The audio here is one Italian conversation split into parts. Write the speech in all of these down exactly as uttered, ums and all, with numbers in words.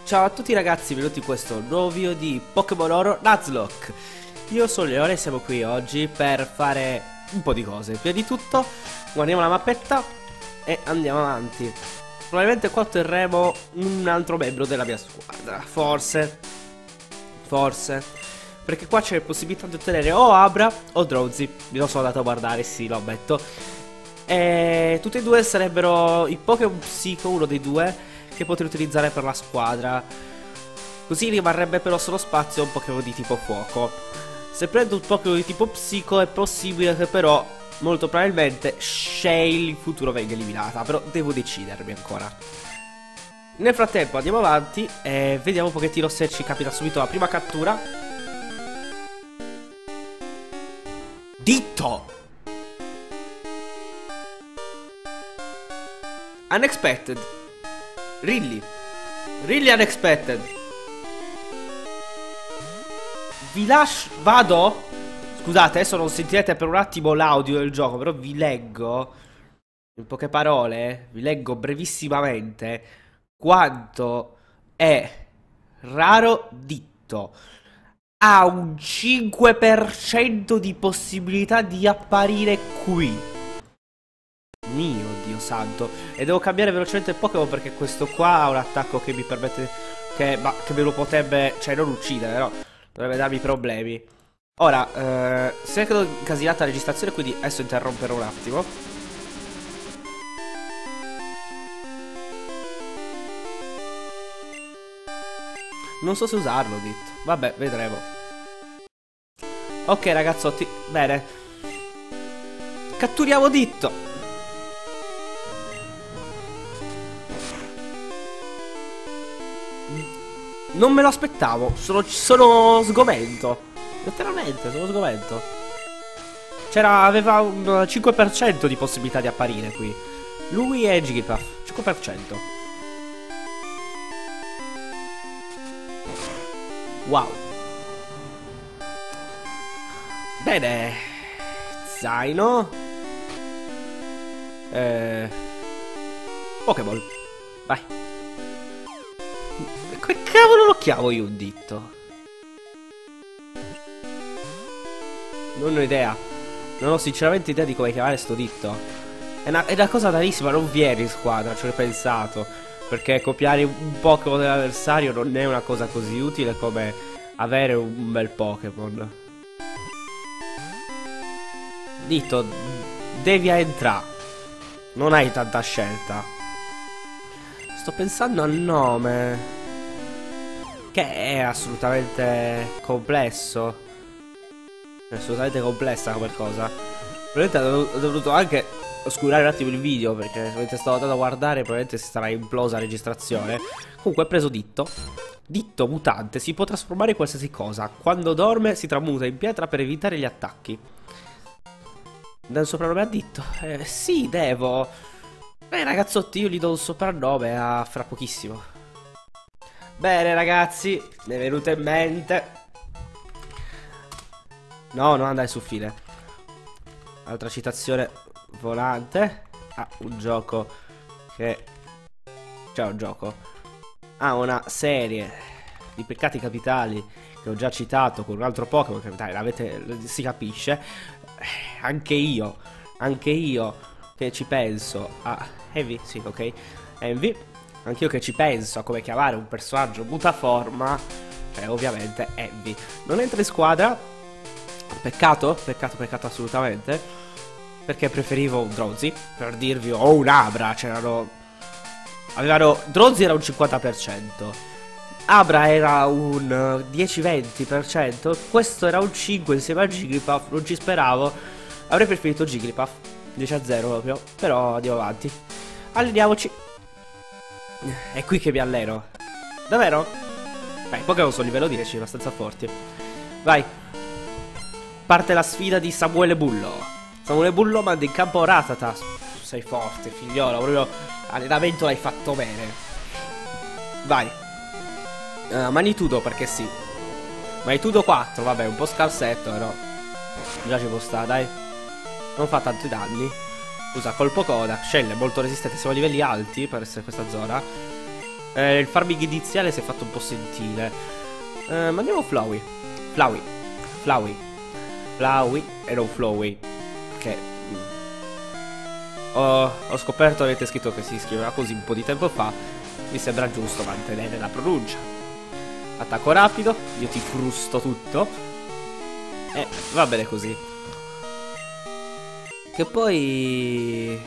Ciao a tutti ragazzi, benvenuti in questo nuovo video di Pokémon Oro Nuzlocke. Io sono Leone e siamo qui oggi per fare un po' di cose. Prima di tutto guardiamo la mappetta e andiamo avanti. Probabilmente qua otterremo un altro membro della mia squadra. Forse Forse Perché qua c'è la possibilità di ottenere o Abra o Drowzee. Mi lo sono andato a guardare, sì, lo ammetto. E tutti e due sarebbero i Pokémon Psico, uno dei due che potrei utilizzare per la squadra. Così rimarrebbe però solo spazio a un Pokémon di tipo fuoco. Se prendo un Pokémon di tipo psico è possibile che però molto probabilmente Shale in futuro venga eliminata. Però devo decidermi ancora. Nel frattempo andiamo avanti e vediamo un pochettino se ci capita subito la prima cattura. Ditto! Unexpected. Really? Really unexpected. Vi lascio... Vado? Scusate, adesso non sentirete per un attimo l'audio del gioco, però vi leggo, in poche parole, vi leggo brevissimamente quanto è raro Ditto. Ha un cinque per cento di possibilità di apparire qui. Mio Dio santo. E devo cambiare velocemente il Pokémon perché questo qua ha un attacco che mi permette Che, ma, che me lo potrebbe, cioè non uccidere, però dovrebbe darmi problemi. Ora, eh, si è incasinata la registrazione, quindi adesso interromperò un attimo. Non so se usarlo, Ditto. Vabbè, vedremo. Ok ragazzotti, bene. Catturiamo Ditto. Non me lo aspettavo, sono, sono sgomento. Letteralmente, sono sgomento. C'era, aveva un cinque per cento di possibilità di apparire qui. Lui e Jigglypuff, cinque per cento. Wow. Bene. Zaino. Eh, Pokéball. Vai. Che cavolo lo chiamo io un Ditto? Non ho idea. Non ho sinceramente idea di come chiamare sto Ditto. È una, è una cosa rarissima, non viene in squadra, ci ho pensato. Perché copiare un Pokémon dell'avversario non è una cosa così utile come avere un bel Pokémon. Ditto, devi entrare. Non hai tanta scelta. Sto pensando al nome, che è assolutamente complesso. È assolutamente complessa come cosa. Probabilmente ho dovuto anche oscurare un attimo il video, perché mentre stavo andando a guardare probabilmente si sarà implosa la registrazione. Comunque ho preso Ditto. Ditto mutante si può trasformare in qualsiasi cosa. Quando dorme si tramuta in pietra per evitare gli attacchi. Dai un soprannome a Ditto? Eh sì, devo. Beh ragazzotti, io gli do un soprannome a fra pochissimo. Bene ragazzi, mi è venuto in mente. No, non andare su file. Altra citazione volante. Ah, un gioco che... C'è un gioco. Ah, una serie di peccati capitali che ho già citato con un altro Pokémon, che dai, l'avete, si capisce. Anche io, anche io che ci penso a Heavy, sì, ok, Envy. Anch'io che ci penso a come chiamare un personaggio mutaforma, cioè ovviamente Envy. Non entra in squadra. Peccato, peccato, peccato assolutamente. Perché preferivo un Drowzee, per dirvi, o un Abra, c'erano... Avevano... Drowzee era un cinquanta per cento. Abra era un dieci venti per cento. Questo era un cinque insieme a Jigglypuff, non ci speravo. Avrei preferito Jigglypuff, dieci a zero proprio. Però andiamo avanti. Alleniamoci. È qui che mi alleno. Davvero? Beh, i Pokémon sono livello dieci, abbastanza forti. Vai. Parte la sfida di Samuele Bullo. Samuele Bullo manda in campo Rattata. Sei forte, figliolo. Proprio allenamento l'hai fatto bene. Vai. uh, Magnitudo, perché sì. Magnitudo quattro, vabbè, un po' scarsetto, però già ci può stare, dai. Non fa tanti danni. Usa colpo coda. Shell è molto resistente, siamo a livelli alti per essere questa zona. Eh, il farming iniziale si è fatto un po' sentire. Eh, ma andiamo Flowey. Flowey. Flowey. Flowey e non Flowey. Che ho, ho scoperto, avete scritto che si scriveva così un po' di tempo fa. Mi sembra giusto mantenere la pronuncia. Attacco rapido, io ti frusto tutto. E va bene così. Che poi...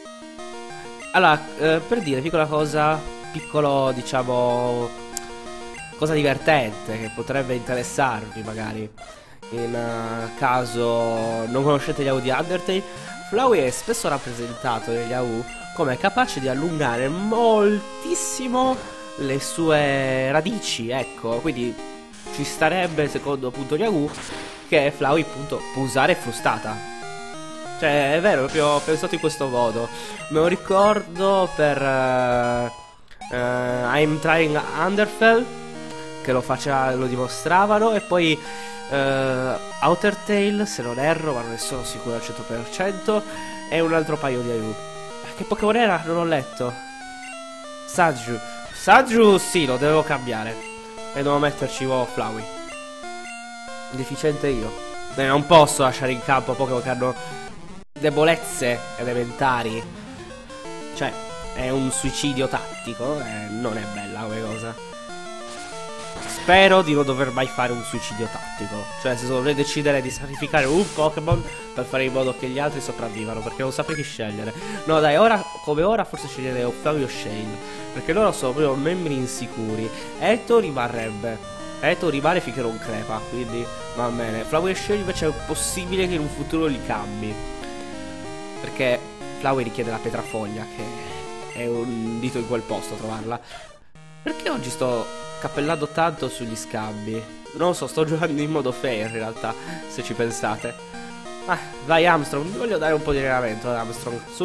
Allora, eh, per dire, piccola cosa, piccolo, diciamo, cosa divertente che potrebbe interessarvi magari. In uh, caso non conoscete gli A U di Undertale, Flowey è spesso rappresentato negli A U come capace di allungare moltissimo le sue radici, ecco. Quindi ci starebbe, secondo appunto gli A U, che Flowey appunto può usare frustata. Cioè, è vero, proprio ho pensato in questo modo. Me lo ricordo per uh, uh, I'm Trying Underfell, che lo faceva, lo dimostravano. E poi uh, Outer Tail, se non erro, ma non ne sono sicuro al cento per cento. E un altro paio di A U. Che Pokémon era? Non ho letto. Saju. Saju sì, lo devo cambiare. E devo metterci oh, Flowey. Deficiente io. Beh, non posso lasciare in campo Pokémon che hanno debolezze elementari. Cioè, è un suicidio tattico. E non è bella come cosa. Spero di non dover mai fare un suicidio tattico. Cioè, se dovrei decidere di sacrificare un Pokémon per fare in modo che gli altri sopravvivano, perché non saprei chi scegliere. No dai, ora come ora forse sceglierei o Flowey o Shane, perché loro sono proprio membri insicuri. Eto rimarrebbe. Eto rimane finché non crepa, quindi va bene. Flowey e Shane invece è possibile che in un futuro li cambi, perché Flowey richiede la pietrafoglia, che è un dito in quel posto trovarla. Perché oggi sto cappellando tanto sugli scambi? Non lo so, sto giocando in modo fair in realtà, se ci pensate. Ah, vai Armstrong, mi voglio dare un po' di allenamento ad Armstrong, su.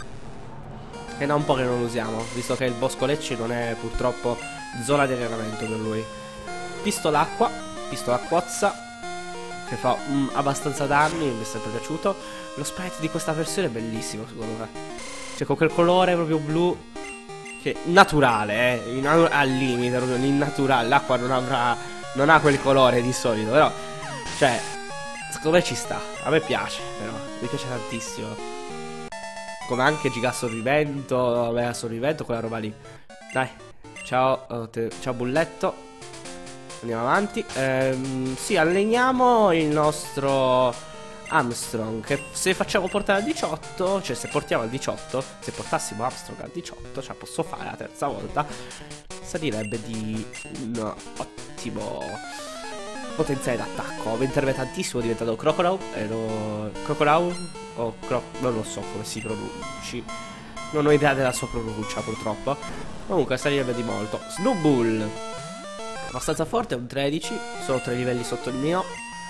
È da un po' che non lo usiamo, visto che il Bosco Lecce non è purtroppo zona di allenamento per lui. Pistola acqua, pistola acquozza, che fa mm, abbastanza danni, mi è sempre piaciuto. Lo sprite di questa versione è bellissimo secondo me. Cioè con quel colore proprio blu, che naturale, eh, in, al limite, proprio l'innaturale. L'acqua non avrà, non ha quel colore di solito, però, cioè, secondo me ci sta. A me piace, però, mi piace tantissimo. Come anche Gigassorvimento, Megasorvimento, quella roba lì. Dai, ciao, oh, te, ciao bulletto. Andiamo avanti. Ehm, sì, alleniamo il nostro Armstrong, che se facciamo portare al diciotto, cioè se portiamo al diciotto, se portassimo Armstrong al diciotto, ce la posso fare la terza volta, salirebbe di un ottimo potenziale d'attacco. Aumenterebbe tantissimo diventando Crocodile. E lo... Crocodile o Cro... non lo so come si pronunci, non ho idea della sua pronuncia purtroppo. Comunque salirebbe di molto. Snowball abbastanza forte, è un tredici, sono tre livelli sotto il mio.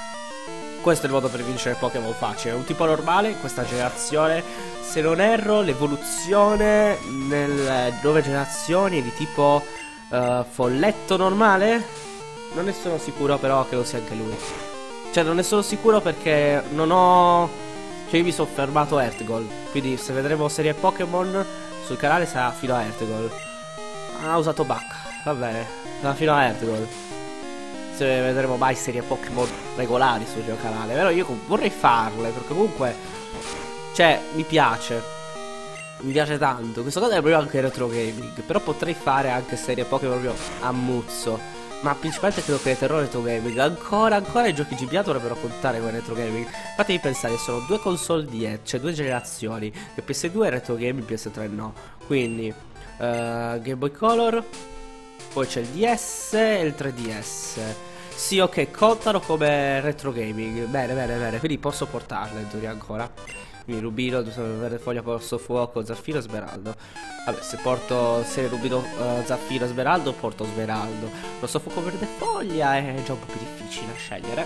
Questo è il modo per vincere Pokémon facile. È un tipo normale in questa generazione. Se non erro, l'evoluzione nelle nuove generazioni è di tipo uh, folletto normale. Non ne sono sicuro, però che lo sia anche lui. Cioè non ne sono sicuro perché non ho... Cioè io mi sono fermato a Earthgold. Quindi se vedremo serie Pokémon sul canale sarà fino a Earthgold. Ha usato Buck, va bene, sarà fino a Earthgold. Se vedremo mai serie Pokémon regolari sul mio canale. Però io vorrei farle, perché comunque, cioè, mi piace. Mi piace tanto. Questo caso è proprio anche retro gaming. Però potrei fare anche serie Pokémon proprio a muzzo. Ma principalmente credo che le terror retro gaming. Ancora, ancora i giochi G B A dovrebbero contare con retro gaming. Fatevi pensare, sono due console dietro, cioè due generazioni. Che P S due è retro gaming, P S tre no. Quindi, uh, Game Boy Color. Poi c'è il D S e il tre D S. Sì, ok, contano come retro gaming. Bene, bene, bene. Quindi posso portarle in teoria ancora. Quindi Rubino, Verde Foglia, Rosso Fuoco, Zaffiro, Smeraldo. Vabbè, se porto se Rubino, uh, Zaffiro, Smeraldo, porto Smeraldo. Rosso Fuoco, Verde Foglia è già un po' più difficile da scegliere.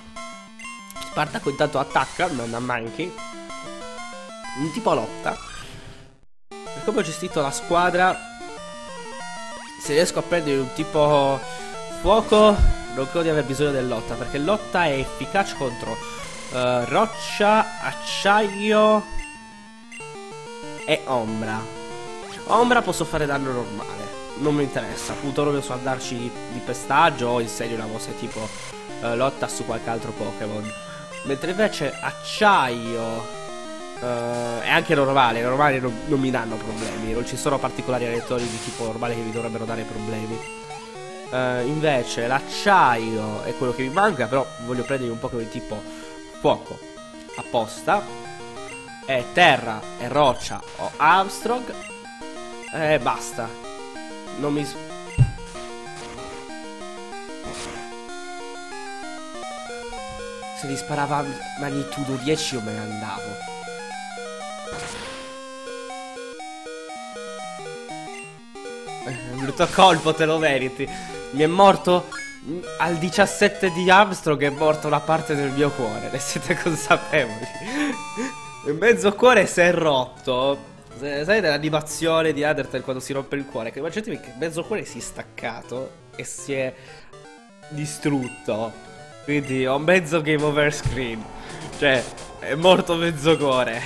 Spartaco intanto attacca, non ha manchi. Un tipo lotta. Per come ho gestito la squadra, se riesco a prendere un tipo fuoco, non credo di aver bisogno del lotta, perché lotta è efficace contro uh, roccia, acciaio e ombra. Ombra posso fare danno normale. non mi interessa. Punto proprio su andarci di, di pestaggio o insegno una cosa tipo uh, lotta su qualche altro Pokémon. Mentre invece acciaio uh, e anche normale, normale non, non mi danno problemi. Non ci sono particolari elettori di tipo normale che mi dovrebbero dare problemi. uh, Invece l'acciaio è quello che mi manca. Però voglio prendere un Pokémon di tipo fuoco apposta. E terra e roccia o Armstrong. E basta. Non mi... Se li sparava magnitudo dieci io me ne andavo. Eh, brutto colpo, te lo meriti. Mi è morto al diciassette di Armstrong, è morta una parte del mio cuore. Ne siete consapevoli? Il mezzo cuore si è rotto. Sai dell'animazione di Undertale quando si rompe il cuore? Che immaginatevi che il mezzo cuore si è staccato e si è distrutto. Quindi ho mezzo game over screen. Cioè, è morto mezzo cuore.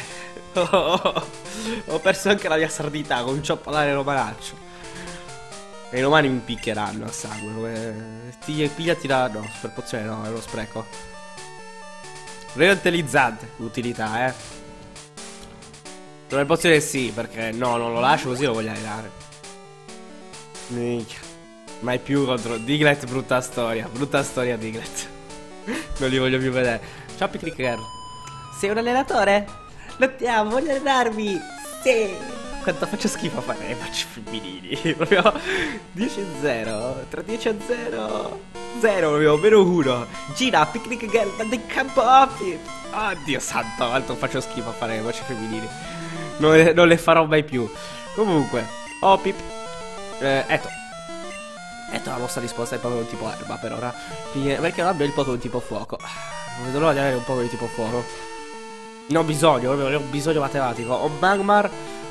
Ho perso anche la mia sardità. Comincio a parlare romanaccio. E i romani mi picchieranno a sangue. Ti pigliati la... No, super pozione no, è uno spreco. Reutilizzante l'utilità, eh. Super pozione sì, perché no, non lo lascio così, lo voglio allenare. Minchia. Mai più contro Diglett, brutta storia. Brutta storia Diglett. Non li voglio più vedere. Ciao Picnic Girl. Sei un allenatore? Lottiamo, voglio allenarmi. Sì. Quanto faccio schifo a fare i match femminili. Proprio dieci a zero. Tra dieci a zero zero proprio, meno uno. Gira, Picnic Girl, manda in campo Opip. Oddio santo, quanto faccio schifo a fare i match femminili. Non le, non le farò mai più. Comunque, Opip. Eh, ecco. Ecco la nostra risposta è proprio un tipo erba per ora. Perché non abbia il Pokémon tipo fuoco. Non vedo l'ora di avere un Pokémon tipo fuoco. Non ho bisogno, proprio non ho bisogno matematico. O Magmar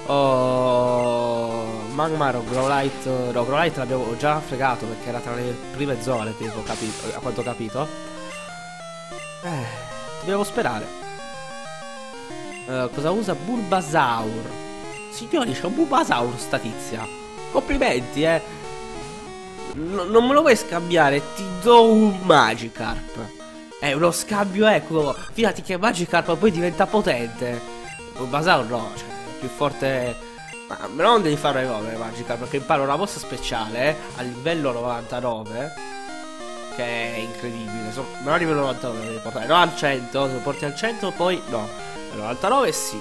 o... Magmar o Growlite. No, Growlite l'abbiamo già fregato perché era tra le prime zone, tipo, capito, a quanto ho capito. Eh, dobbiamo sperare. uh, Cosa usa? Bulbasaur. Signori, c'è un Bulbasaur sta tizia. Complimenti, eh. No, non me lo vuoi scambiare? Ti do un Magikarp. È uno scambio equo. Fidati che Magikarp poi diventa potente. Bulbasaur no, cioè è più forte. Ma non devi fare evolvere Magikarp, perché impara una mossa speciale a livello novantanove, che è incredibile. So, non a livello novantanove devi portare, no al cento. Se lo porti al cento poi no. Al novantanove sì.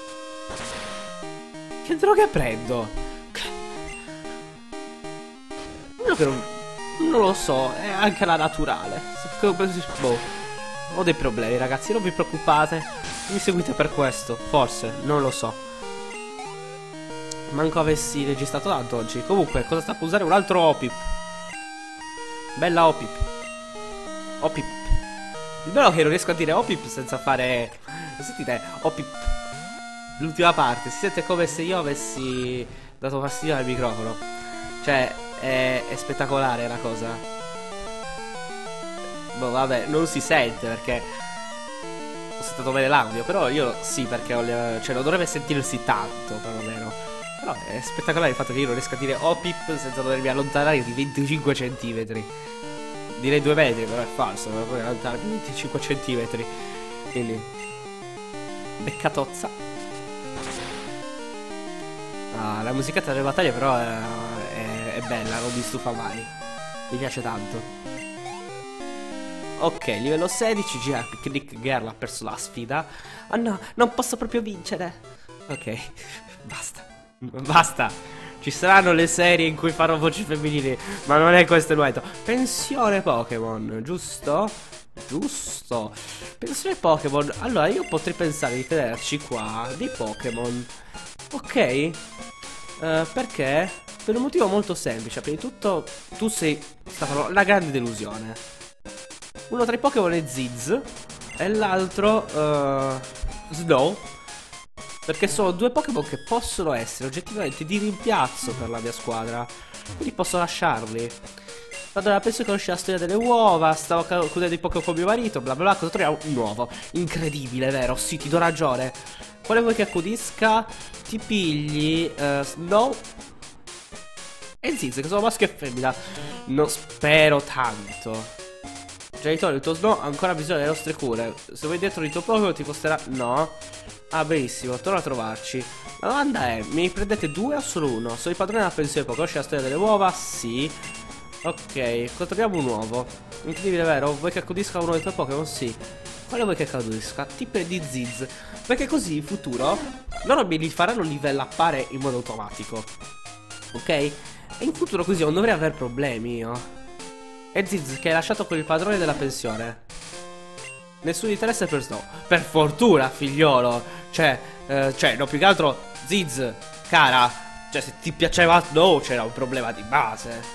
Che droga prendo? Che non, non lo so, è anche la naturale. Boh, ho dei problemi ragazzi, non vi preoccupate. Mi seguite per questo, forse, non lo so. Manco avessi registrato tanto oggi. Comunque, cosa sta a usare? Un altro Opip. Bella Opip. Opip. Il bello è che non riesco a dire Opip senza fare... Sentite, Opip. L'ultima parte, si sente come se io avessi dato fastidio al microfono. Cioè... È, è spettacolare la cosa. Boh, vabbè, non si sente perché ho sentito bene l'audio. Però io sì, perché ho le, cioè non dovrebbe sentirsi tanto, perlomeno. Però è spettacolare il fatto che io non riesca a dire Opip senza dovermi allontanare di venticinque centimetri. Direi due metri, però è falso. Non puoi allontanarmi di venticinque centimetri. Quindi beccatozza. Ah, la musichetta delle battaglie però è, è, è bella, non mi stufa mai. Mi piace tanto. Ok, livello sedici, gira Picnic Girl ha perso la sfida. Oh no, non posso proprio vincere. Ok, basta. Basta. Ci saranno le serie in cui farò voci femminili, ma non è questo il momento. Pensione Pokémon, giusto? Giusto. Pensione Pokémon. Allora io potrei pensare di tenerci qua dei Pokémon. Ok. Uh, perché? Per un motivo molto semplice. Prima di tutto tu sei stata la grande delusione. Uno tra i Pokémon è Ziz e l'altro uh, Snow. Perché sono due Pokémon che possono essere oggettivamente di rimpiazzo per la mia squadra. Quindi posso lasciarli. Allora penso che conosci la storia delle uova. Stavo concludendo i Pokémon con mio marito. Bla bla bla. Cosa troviamo? Un uovo. Incredibile, vero? Sì, ti do ragione. Quale vuoi che accudisca? Ti pigli uh, Snow. E Ziz, che sono maschio e femmina. Non spero tanto. Genitore, il tuo Snow ha ancora bisogno delle nostre cure. Se vuoi dietro il tuo Pokémon ti costerà... No. Ah, benissimo, torna a trovarci. La domanda è, mi prendete due o solo uno? Sono il padrone della pensione, conosci la storia delle uova? Sì. Ok, controlliamo un uovo. Incredibile, vero? Vuoi che accudisca uno dei tuoi Pokémon? Sì. Quale vuoi che accudisca? Tipo di Ziz. Perché così in futuro loro mi li faranno livellare in modo automatico. Ok? E in futuro così non dovrei avere problemi io. E Ziz che hai lasciato con il padrone della pensione. Nessun interesse per Snow. Per fortuna, figliolo. Cioè, eh, cioè, no, più che altro Ziz, cara. Cioè, se ti piaceva Snow c'era un problema di base.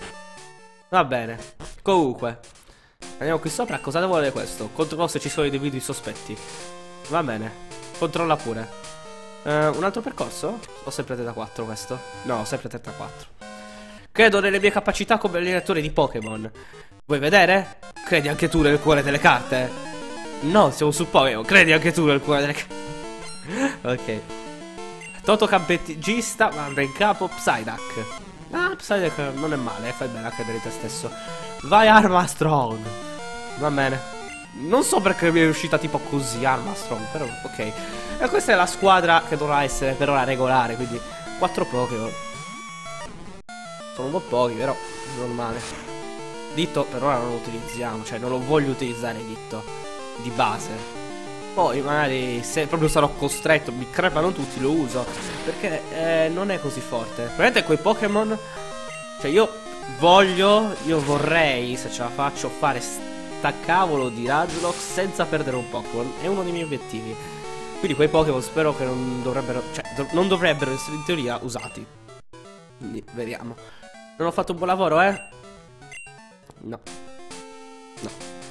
Va bene. Comunque andiamo qui sopra. Cosa vuole questo? Controllo se ci sono dei individui sospetti. Va bene. Controlla pure. uh, Un altro percorso? O sempre trentaquattro questo? No, sempre trentaquattro. Credo nelle mie capacità come allenatore di Pokémon. Vuoi vedere? Credi anche tu nel cuore delle carte? No, siamo su Pokémon. Credi anche tu nel cuore delle carte? Ok. Toto campegista manda in capo Psyduck. Ah, Psyduck non è male, fai bene a credere in te stesso. Vai Armstrong. Va bene. Non so perché mi è uscita tipo così Armstrong, però ok. E questa è la squadra che dovrà essere per ora regolare, quindi quattro Pokémon. Sono un po' pochi, però normale. Ditto per ora non lo utilizziamo, cioè non lo voglio utilizzare Ditto di base. Poi magari se proprio sarò costretto, mi crepano tutti, lo uso. Perché eh, non è così forte. Praticamente quei Pokémon, cioè io voglio, io vorrei, se ce la faccio, fare sta cavolo di Nuzlocke senza perdere un Pokémon. È uno dei miei obiettivi. Quindi quei Pokémon spero che non dovrebbero, cioè do non dovrebbero essere in teoria usati. Quindi vediamo. Non ho fatto un buon lavoro, eh? No. No.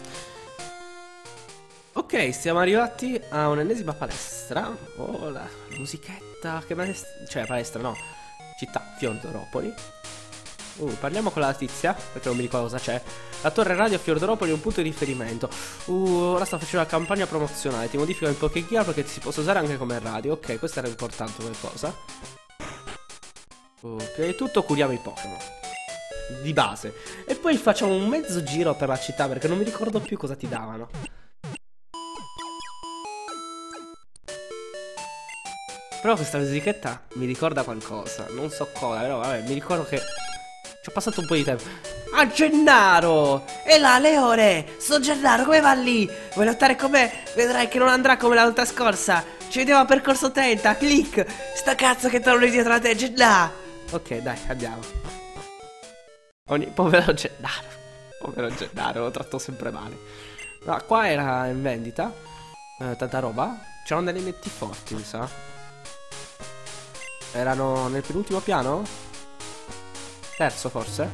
Ok, siamo arrivati a un'ennesima palestra. Oh, la musichetta. Che palestra? Cioè, palestra no. Città, Fiordoropoli. Uh, parliamo con la tizia, perché non mi ricordo cosa c'è. La torre radio a Fiordoropoli è un punto di riferimento. Uh, ora sta facendo una campagna promozionale. Ti modifica il Pokégear perché si possa usare anche come radio. Ok, questa era importante come cosa. Uh, prima di tutto curiamo i Pokémon di base. E poi facciamo un mezzo giro per la città, perché non mi ricordo più cosa ti davano. Però questa musichetta mi ricorda qualcosa. Non so cosa, però vabbè, mi ricordo che ci ho passato un po' di tempo. Ah, Gennaro! E là, Leone! Sono Gennaro, come va lì? Vuoi lottare con me? Vedrai che non andrà come la volta scorsa. Ci vediamo a percorso trenta, click! Sta cazzo che torno dietro a te, Gennaro! Ok, dai, andiamo. Ogni povero Gennaro. Povero Gennaro, lo tratto sempre male. Ma no, qua era in vendita eh, tanta roba. C'erano delle netti forti, mi sa. Erano nel penultimo piano? Terzo forse?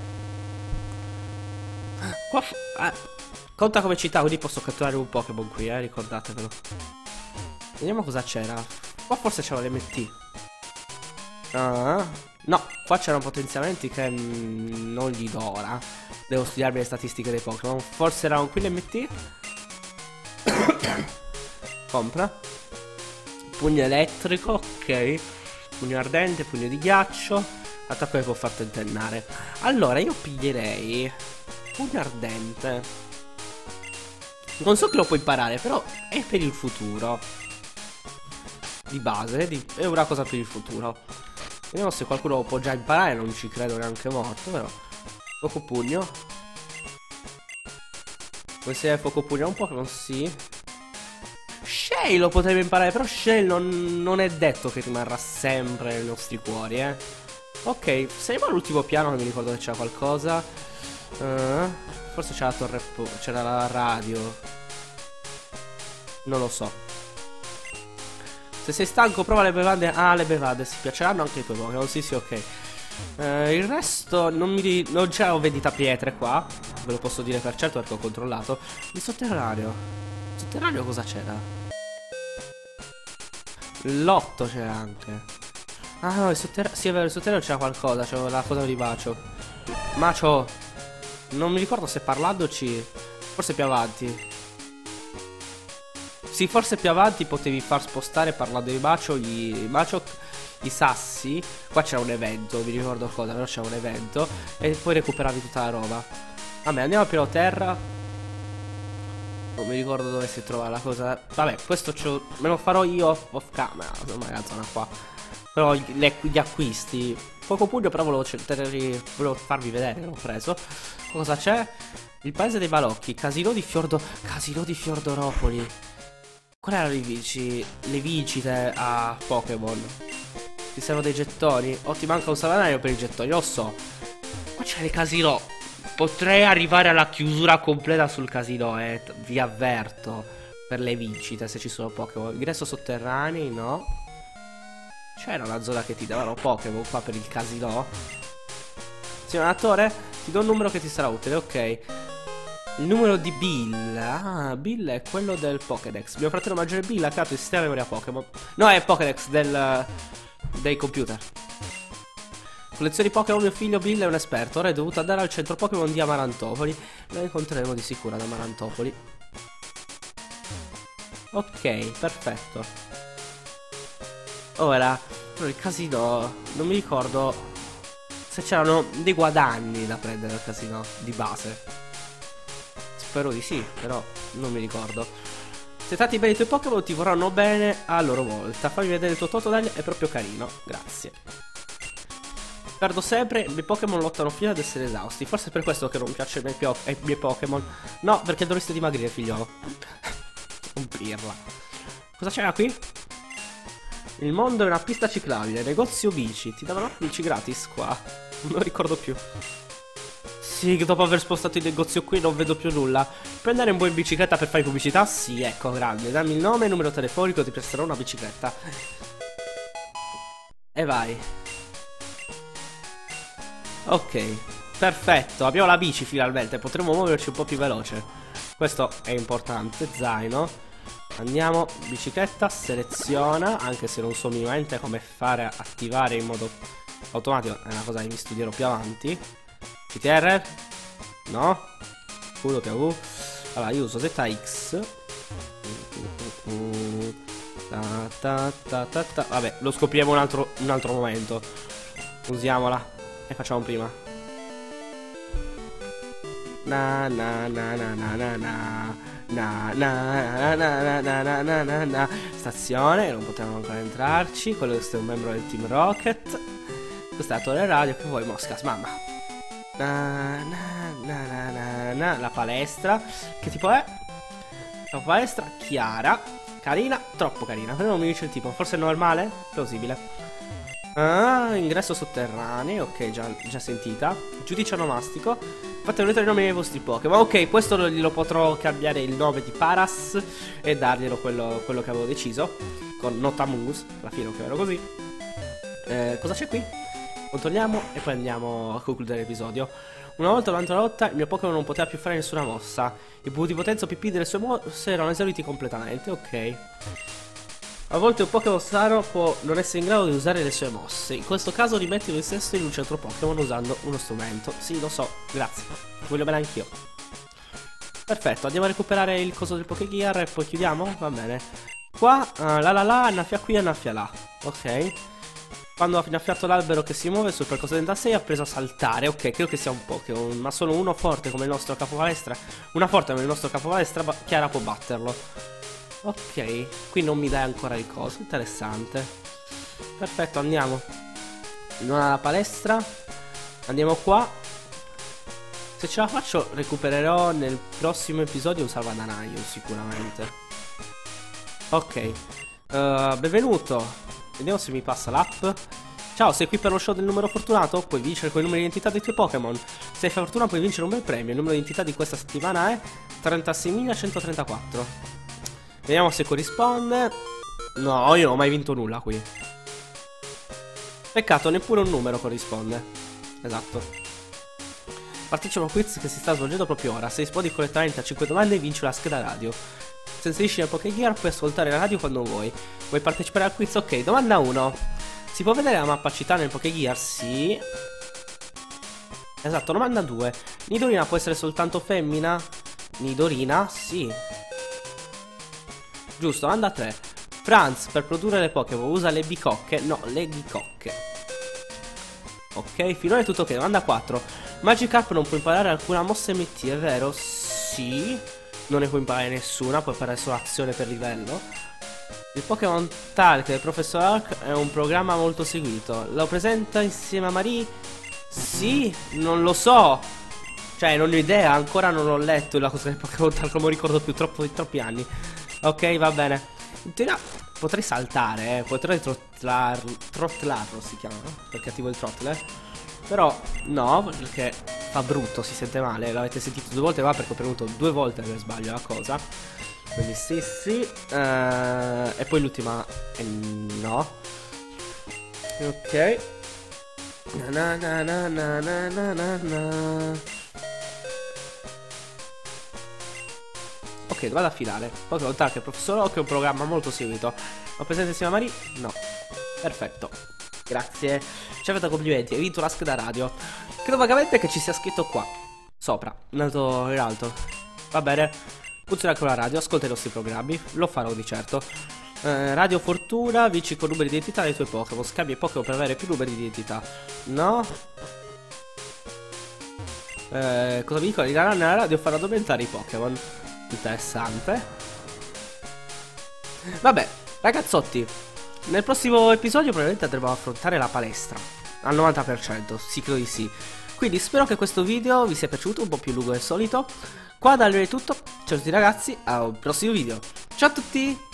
Qua eh, conta come città, quindi posso catturare un Pokémon qui, eh, ricordatevelo. Vediamo cosa c'era. Qua forse c'erano le M T. Ah, no, qua c'erano potenziamenti che mm, non gli do ora. Devo studiarmi le statistiche dei Pokémon. Forse erano qui le M T. Compra. Pugno elettrico, ok. Pugno ardente, pugno di ghiaccio. Attacco che può far tentennare. Allora io piglierei pugno ardente. Non so che lo puoi imparare, però è per il futuro. Di base, di, è una cosa per il futuro. Vediamo se qualcuno lo può già imparare. Non ci credo neanche morto, però. Fuoco pugno. Questo è fuoco pugno un po' che non si. Shay lo potrebbe imparare, però Shay non, non è detto che rimarrà sempre nei nostri cuori, eh. Ok, siamo all'ultimo piano, che mi ricordo che c'era qualcosa. uh, Forse c'era la torre, c'era la radio. Non lo so. Se sei stanco prova le bevande. Ah, le bevande, si piaceranno anche i tuoi Pokémon. Sì, sì, ok. uh, Il resto non mi... non c'era vendita pietre qua. Ve lo posso dire per certo perché ho controllato. Il sotterraneo. Il sotterraneo cosa c'era? L'otto c'era anche. Ah no, il sotterraneo. Sì, è vero, il sotterraneo c'era qualcosa. C'era la cosa di bacio. Macio. Non mi ricordo se parlandoci. Forse più avanti. Sì, forse più avanti potevi far spostare parlando di bacio. Gli Macho i sassi. Qua c'era un evento, vi ricordo cosa, però c'era un evento. E poi recuperavi tutta la roba. Vabbè, andiamo al piano terra. Non mi ricordo dove si trova la cosa. Vabbè, questo me lo farò io off camera, ormai la zona qua. Però le, gli acquisti poco pugno, però volevo, volevo farvi vedere che l'ho preso. Cosa c'è? Il paese dei balocchi, casino di Fiordo Casino di Fiordoropoli. Qual erano le, vici, le vincite a Pokémon? Ti servono dei gettoni? O ti manca un salvanaio per i gettoni? Lo so. Qua c'è il casino. Potrei arrivare alla chiusura completa sul casino, eh. Vi avverto. Per le vincite, se ci sono Pokémon. Ingresso sotterranei, no. C'era una zona che ti davano Pokémon qua per il casino. Signor attore, ti do un numero che ti sarà utile, ok. Il numero di Bill. Ah, Bill è quello del Pokédex. Mio fratello maggiore Bill ha creato il sistema di memoria Pokémon. No, è Pokédex del, dei computer. Collezioni Pokémon, mio figlio Bill è un esperto. Ora è dovuto andare al centro Pokémon di Amarantopoli. Lo incontreremo di sicuro ad Amarantopoli. Ok, perfetto. Ora, però il casino, non mi ricordo se c'erano dei guadagni da prendere al casino di base. Spero di sì, però non mi ricordo. Se tratti bene i tuoi Pokémon ti vorranno bene a loro volta. Fammi vedere il tuo Totodile, è proprio carino. Grazie. Perdo sempre, i miei Pokémon lottano fino ad essere esausti. Forse è per questo che non piacciono ai miei Pokémon. No, perché dovresti dimagrire, figliolo. Un pirla. Cosa c'era qui? Il mondo è una pista ciclabile. Negozio bici. Ti davano bici gratis qua. Non lo ricordo più. Sì, dopo aver spostato il negozio qui non vedo più nulla. Puoi andare un po' in bicicletta per fare pubblicità? Sì, ecco, grande. Dammi il nome e il numero telefonico, ti presterò una bicicletta. E vai. Ok, perfetto. Abbiamo la bici finalmente. Potremo muoverci un po' più veloce. Questo è importante. Zaino. Andiamo, bicicletta, seleziona. Anche se non so minimamente come fare a attivare in modo automatico. È una cosa che mi studierò più avanti. C T R? No? Q W. Allora io uso Z X. Ta ta ta ta ta. Vabbè, lo scopriremo un altro, un altro momento. Usiamola e facciamo prima. Na na na na na na na na na na na na na na na na. Stazione, non potevamo ancora entrarci. Quello è un membro del Team Rocket. Questa è la torre radio che vuoi Moscas, mamma. Na, na, na, na, na, na. La palestra. Che tipo è? La palestra chiara. Carina, troppo carina. Però non mi dice il tipo. Forse è normale? Plausibile. Ah, ingresso sotterraneo. Ok, già, già sentita. Giudice onomastico. Fate vedere i nomi dei vostri Pokémon. Ok, questo lo, lo potrò cambiare il nome di Paras e darglielo quello, quello che avevo deciso. Con Notamus. Alla fine lo chiamerò così. Eh, cosa c'è qui? Controlliamo e poi andiamo a concludere l'episodio. Una volta durante la lotta il mio Pokémon non poteva più fare nessuna mossa. I punti di potenza P P delle sue mosse erano esauriti completamente. Ok. A volte un Pokémon strano può non essere in grado di usare le sue mosse. In questo caso rimetti lui stesso in un centro Pokémon usando uno strumento. Sì, lo so, grazie. Voglio bene anch'io. Perfetto, andiamo a recuperare il coso del Pokégear e poi chiudiamo? Va bene. Qua, uh, la la la, annaffia qui, annaffia là. Ok. Quando ha innaffiato l'albero che si muove sul percorso trentasei ha preso a saltare. Ok, credo che sia un Pokémon, ma solo uno forte come il nostro capopalestra. Una forte come il nostro capopalestra, Chiara può batterlo. Ok, qui non mi dai ancora il coso, interessante. Perfetto, andiamo. Non ha la palestra. Andiamo qua. Se ce la faccio recupererò nel prossimo episodio un salvadanaio, sicuramente. Ok, uh, benvenuto. Vediamo se mi passa l'app. Ciao, sei qui per lo show del numero fortunato? Puoi vincere quel numero di identità dei tuoi Pokémon. Se hai fortuna puoi vincere un bel premio. Il numero di identità di questa settimana è trentaseiemilacentotrentaquattro. Vediamo se corrisponde. No, io non ho mai vinto nulla qui. Peccato, neppure un numero corrisponde. Esatto. Partecipa a un quiz che si sta svolgendo proprio ora. Se rispondi correttamente a cinque domande vinci una scheda radio. Se inserisci nel Pokégear puoi ascoltare la radio quando vuoi. Vuoi partecipare al quiz? Ok, domanda uno. Si può vedere la mappa città nel Pokégear? Sì. Esatto, domanda due. Nidorina può essere soltanto femmina? Nidorina? Sì. Giusto, domanda tre. Franz, per produrre le Pokémon usa le bicocche. No, le ghicocche. Ok, finora è tutto ok. Domanda quattro. Magikarp non può imparare alcuna mossa M T, è vero? Sì. Non ne può imparare nessuna, può imparare solo azione per livello. Il Pokémon Talk del Professor Oak è un programma molto seguito. Lo presenta insieme a Marie? Sì, non lo so. Cioè, non ho idea, ancora non ho letto la cosa del Pokémon Talk, non mi ricordo più, troppo, troppi anni. Ok, va bene. In teoria potrei saltare, eh. Potrei trottlarlo, trottlarlo si chiama, no? Perché attivo il throttle, eh. Però no, perché fa brutto, si sente male. L'avete sentito due volte qua perché ho premuto due volte per sbaglio la cosa. Quindi sì sì uh, e poi l'ultima eh, no. Ok. Na na na na na na na na. Ok, vado a filare. Poi notare che il Professor Oak è un programma molto seguito. Ho presente insieme a Marie? No. Perfetto. Grazie. Ci avete complimenti, hai vinto la scheda radio. Credo vagamente che ci sia scritto qua sopra, in alto in alto. Va bene. Funziona con la radio, ascolta i nostri programmi. Lo farò di certo. eh, Radio Fortuna, vinci con numeri di identità dei tuoi Pokémon. Scambia i Pokémon per avere più numeri di identità. No. eh, Cosa mi dicono? Nella radio faranno aumentare i Pokémon. Interessante. Vabbè, ragazzotti, nel prossimo episodio probabilmente andremo ad affrontare la palestra al novanta per cento, sì, credo di sì. Quindi spero che questo video vi sia piaciuto, un po' più lungo del solito. Qua da allora è tutto, ciao a tutti ragazzi, al prossimo video. Ciao a tutti!